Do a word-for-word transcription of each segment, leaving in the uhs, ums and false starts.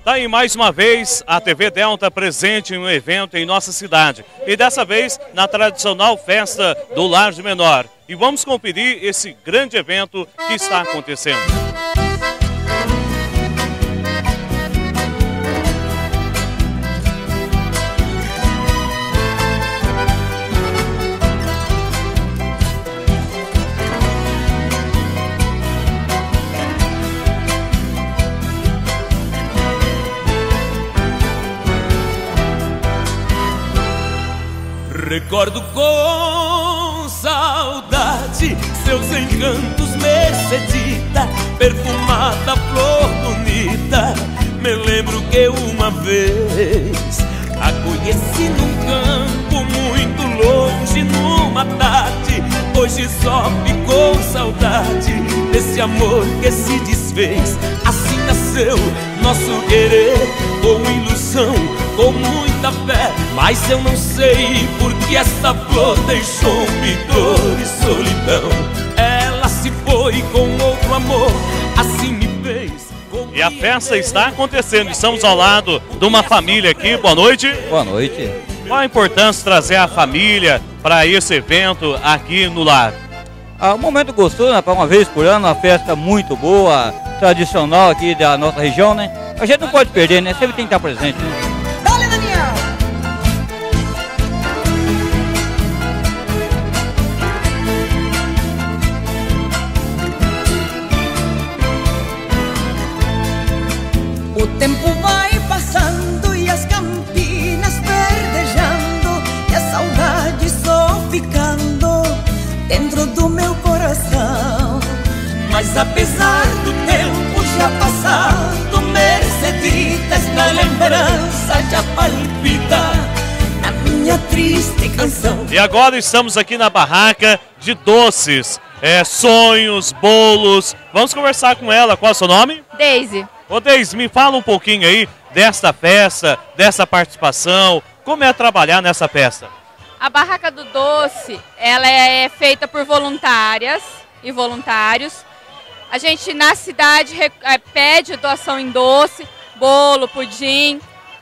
Tá aí mais uma vez a T V Delta presente em um evento em nossa cidade. E dessa vez na tradicional festa do Lar de Menor. E vamos conferir esse grande evento que está acontecendo. Recordo com saudade seus encantos, Mercedita, perfumada flor bonita. Me lembro que uma vez a conheci num campo muito longe, numa tarde. Hoje só ficou saudade desse amor que se desfez. Assim nasceu nosso querer, com ilusão, com muita fé. Mas eu não sei por que essa flor deixou-me dor e solidão. Ela se foi com outro amor, assim me fez. E a festa está acontecendo, estamos ao lado de uma família aqui. Boa noite. Boa noite. Qual a importância de trazer a família para esse evento aqui no lar? Ah, um momento gostoso, né? Para uma vez por ano, uma festa muito boa, tradicional aqui da nossa região, né? A gente não pode perder, né? Sempre tem que estar presente, né? Dale, Daniel! O tempo vai passando e as campinas verdejando, e a saudade só ficando dentro do meu coração. Mas apesar do tempo já passado, Mercedita, esta lembrança já palpita na minha triste canção. E agora estamos aqui na barraca de doces, é, sonhos, bolos. Vamos conversar com ela. Qual é o seu nome? Deise. Ô Deise, me fala um pouquinho aí desta festa, dessa participação. Como é trabalhar nessa festa? A Barraca do Doce, ela é feita por voluntárias e voluntários. A gente na cidade pede doação em doce, bolo, pudim.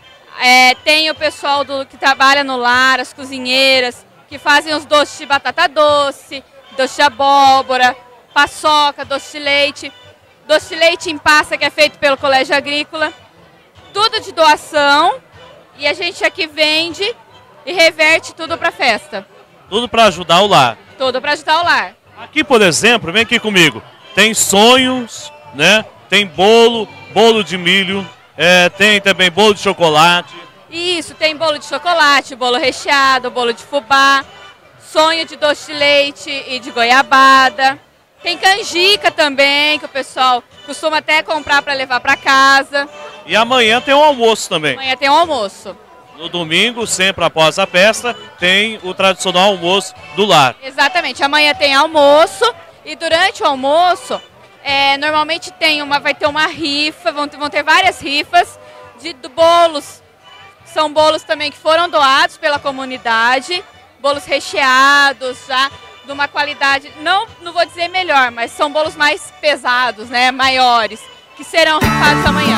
É, tem o pessoal do, que trabalha no lar, as cozinheiras, que fazem os doces de batata doce, doce de abóbora, paçoca, doce de leite. Doce de leite em pasta que é feito pelo Colégio Agrícola. Tudo de doação. E a gente aqui vende e reverte tudo para a festa. Tudo para ajudar o lar. Tudo para ajudar o lar. Aqui, por exemplo, vem aqui comigo. Tem sonhos, né? Tem bolo, bolo de milho, é, tem também bolo de chocolate. Isso, tem bolo de chocolate, bolo recheado, bolo de fubá, sonho de doce de leite e de goiabada. Tem canjica também, que o pessoal costuma até comprar para levar para casa. E amanhã tem um almoço também. Amanhã tem um almoço. No domingo, sempre após a festa, tem o tradicional almoço do lar. Exatamente, amanhã tem almoço e durante o almoço, é, normalmente tem uma, vai ter uma rifa, vão ter, vão ter várias rifas de, de bolos. São bolos também que foram doados pela comunidade, bolos recheados, já de uma qualidade, não, não vou dizer melhor, mas são bolos mais pesados, né, maiores, que serão rifados amanhã.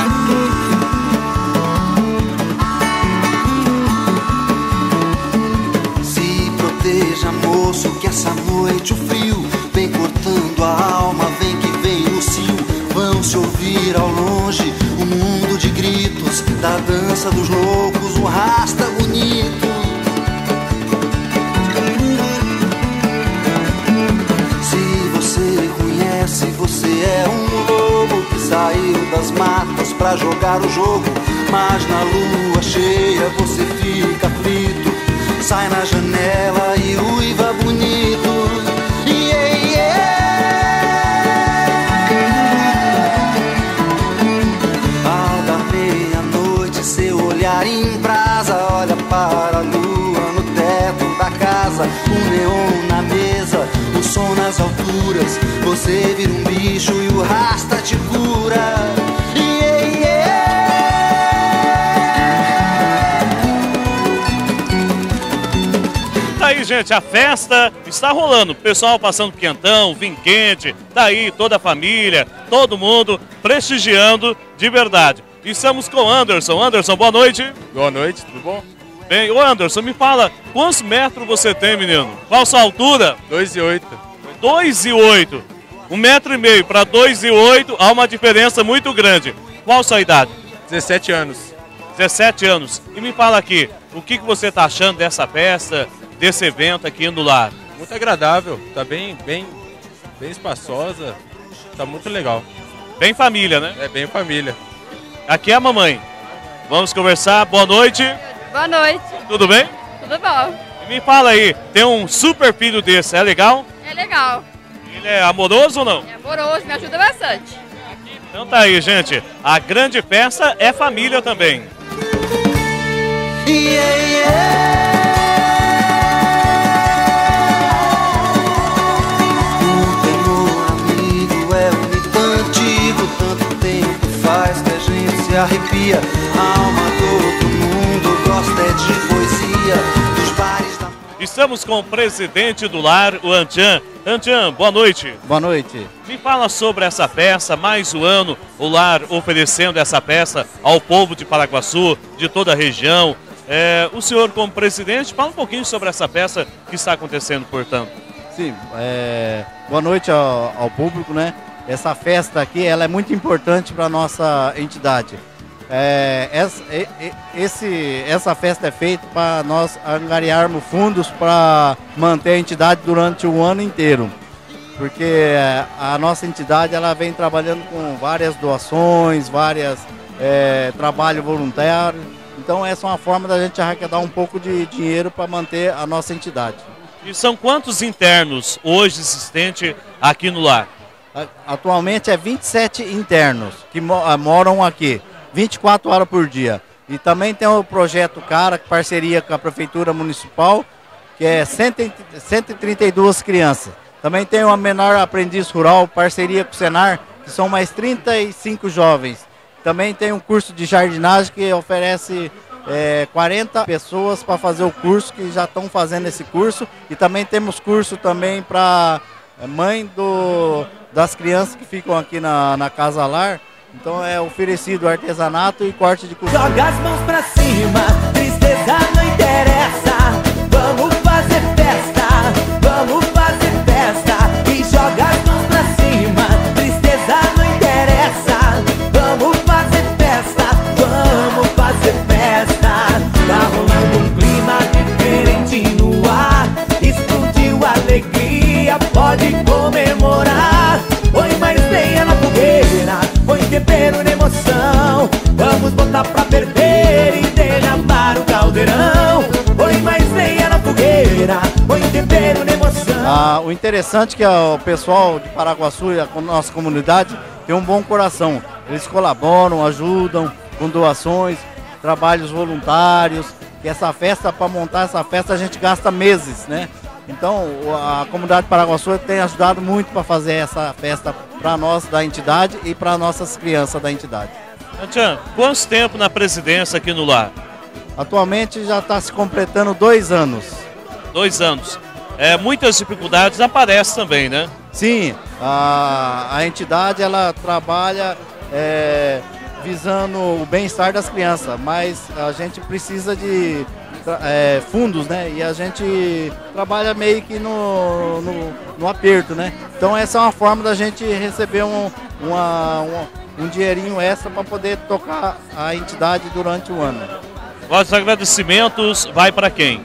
Se proteja, moço, que essa noite o frio vem cortando a alma, vem que vem no cio. Vão se ouvir ao longe um mundo de gritos, da dança dos loucos, um rasta bonito. Se você é um lobo que saiu das matas pra jogar o jogo, mas na lua cheia você fica aflito, sai na janela e uiva bonito. Yeah, yeah. Ao dar meia-noite seu olhar embrasa, olha para a lua no teto da casa, o neon na mesa, o som nas alturas, você vira um bicho e o rasta te cura. Yeah, yeah. Tá aí, gente, a festa está rolando. O pessoal passando quentão, vinho quente, tá aí toda a família, todo mundo prestigiando de verdade. Estamos com o Anderson. Anderson, boa noite. Boa noite, tudo bom? Bem, ô Anderson, me fala, quantos metros você tem, menino? Qual a sua altura? dois e oito. dois e oito. Um metro e meio para dois e oito, há uma diferença muito grande. Qual a sua idade? dezessete anos. dezessete anos. E me fala aqui, o que, que você está achando dessa festa, desse evento aqui no lar? Muito agradável, tá bem, bem, bem espaçosa, tá muito legal. Bem família, né? É bem família. Aqui é a mamãe. Vamos conversar. Boa noite. Boa noite. Tudo bem? Tudo bom? E me fala aí, tem um super filho desse, é legal? É legal. Ele é amoroso ou não? É amoroso, me ajuda bastante. Então tá aí, gente. A grande festa é família também. Yeah, yeah. O temor amigo é um mito antigo, tanto tempo faz que a gente se arrepia. A alma todo mundo gosta é de poesia, dos bares da... Estamos com o presidente do lar, o Antian. Antian, boa noite. Boa noite. Me fala sobre essa festa, mais um ano, o lar oferecendo essa festa ao povo de Paraguaçu, de toda a região. É, o senhor, como presidente, fala um pouquinho sobre essa festa que está acontecendo, portanto. Sim, é, boa noite ao, ao público, né? Essa festa aqui, ela é muito importante para a nossa entidade. É, essa, esse, essa festa é feita para nós angariarmos fundos para manter a entidade durante o ano inteiro. Porque a nossa entidade ela vem trabalhando com várias doações, várias é, trabalho voluntário. Então essa é uma forma da gente arrecadar um pouco de dinheiro para manter a nossa entidade. E são quantos internos hoje existentes aqui no lar? Atualmente é vinte e sete internos que moram aqui, vinte e quatro horas por dia. E também tem o projeto CARA, parceria com a Prefeitura Municipal, que é cento e trinta e duas crianças. Também tem uma menor aprendiz rural, parceria com o Senar, que são mais trinta e cinco jovens. Também tem um curso de jardinagem que oferece é, quarenta pessoas para fazer o curso, que já estão fazendo esse curso. E também temos curso também para mãe do, das crianças que ficam aqui na, na Casa Lar. Então é oferecido artesanato e corte de costura. Joga as mãos pra cima, tristeza não interessa. Vamos fazer festa, vamos fazer festa. E joga as mãos pra cima, tristeza não interessa. Vamos fazer festa, vamos fazer festa. Tá rolando um clima diferente no ar. Explodiu a alegria, pode comemorar. Põe mais lenha na fogueira, põe tempero na emoção. Vamos botar pra ferver e derramar o caldeirão. Põe mais lenha na fogueira, põe tempero na emoção. Ah, o interessante é que o pessoal de Paraguaçu e a nossa comunidade tem um bom coração. Eles colaboram, ajudam com doações, trabalhos voluntários. Que essa festa, para montar essa festa, a gente gasta meses, né? Então, a comunidade de Paraguaçu tem ajudado muito para fazer essa festa para nós da entidade e para nossas crianças da entidade. Antian, quanto tempo na presidência aqui no lar? Atualmente já está se completando dois anos. Dois anos. É, muitas dificuldades aparecem também, né? Sim, a, a entidade ela trabalha é, visando o bem-estar das crianças, mas a gente precisa de É, fundos, né? E a gente trabalha meio que no, no, no aperto, né? Então essa é uma forma da gente receber um, uma, um, um dinheirinho extra para poder tocar a entidade durante o ano. Os agradecimentos vai para quem?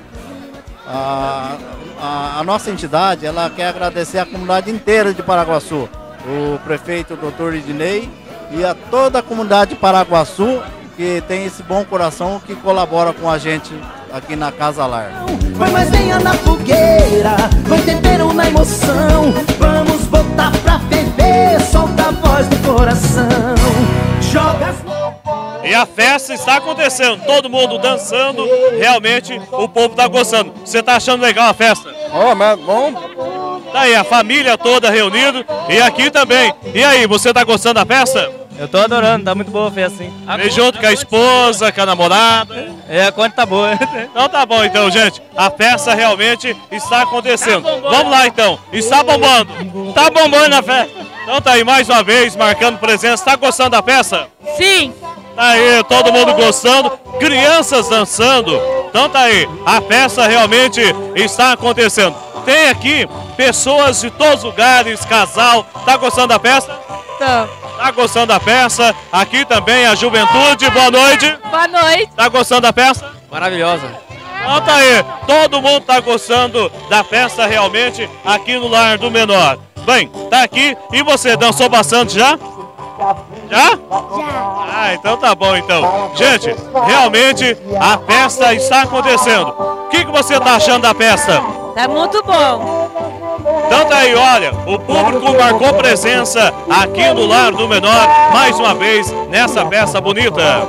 A, a, a nossa entidade, ela quer agradecer a comunidade inteira de Paraguaçu, o prefeito doutor Idinei e a toda a comunidade de Paraguaçu que tem esse bom coração que colabora com a gente aqui na Casa Lar. Põe mais lenha na fogueira, põe tempero na emoção. Vamos botar pra ferver, solta a voz do coração. Joga as mãos. E a festa está acontecendo, todo mundo dançando, realmente o povo está gostando. Você está achando legal a festa? Oh, mas bom. Tá aí, a família toda reunida e aqui também. E aí, você está gostando da festa? Eu tô adorando, tá muito boa a festa, sim. Vem junto com a esposa, com a namorada. É, a conta tá boa. Então tá bom então, gente. A festa realmente está acontecendo. Tá Vamos lá então. Está bombando. Tá bombando a festa. Então tá aí mais uma vez, marcando presença. Tá gostando da festa? Sim. Tá aí, todo mundo gostando, crianças dançando. Então tá aí, a festa realmente está acontecendo. Tem aqui pessoas de todos os lugares, casal. Tá gostando da festa? Tá. Tá gostando da festa? Aqui também a juventude. Boa noite. Boa noite. Tá gostando da festa? Maravilhosa. Então tá aí, todo mundo tá gostando da festa realmente aqui no Lar do Menor. Bem, tá aqui e você dançou bastante já? Já? Já. Ah, então tá bom então. Gente, realmente a festa está acontecendo. O que, que você tá achando da festa? Tá muito bom. Então tá aí, olha, o público marcou presença aqui no Lar do Menor, mais uma vez, nessa festa bonita.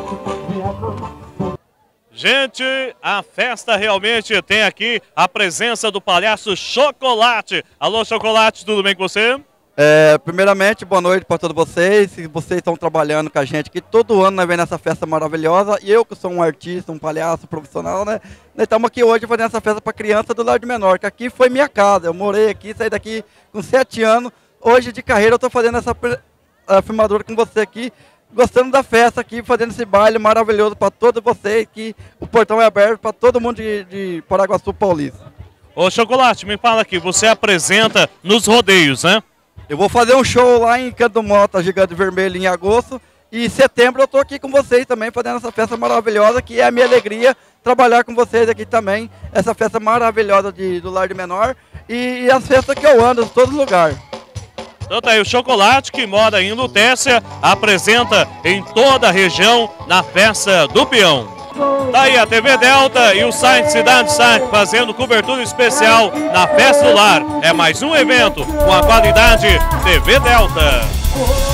Gente, a festa realmente tem aqui a presença do palhaço Chocolate. Alô, Chocolate, tudo bem com você? É, primeiramente, boa noite para todos vocês. Vocês estão trabalhando com a gente aqui todo ano, nós vem nessa festa maravilhosa. E eu que sou um artista, um palhaço profissional, né? Nós estamos aqui hoje fazendo essa festa para criança do Lar do Menor, que aqui foi minha casa. Eu morei aqui, saí daqui com sete anos. Hoje de carreira eu estou fazendo essa filmadora com você aqui, gostando da festa aqui, fazendo esse baile maravilhoso para todos vocês, que o portão é aberto para todo mundo de, de Paraguaçu Paulista. Ô Chocolate, me fala aqui, você apresenta nos rodeios, né? Eu vou fazer um show lá em Canto Mota, Gigante Vermelho, em agosto. E em setembro eu estou aqui com vocês também, fazendo essa festa maravilhosa, que é a minha alegria trabalhar com vocês aqui também. Essa festa maravilhosa de, do Lar do Menor. E, e as festas que eu ando em todo lugar. Então tá aí, o Chocolate, que mora em Lutécia, apresenta em toda a região na festa do Peão. Tá aí a T V Delta e o site Cidade Site fazendo cobertura especial na Festa do Lar. É mais um evento com a qualidade T V Delta.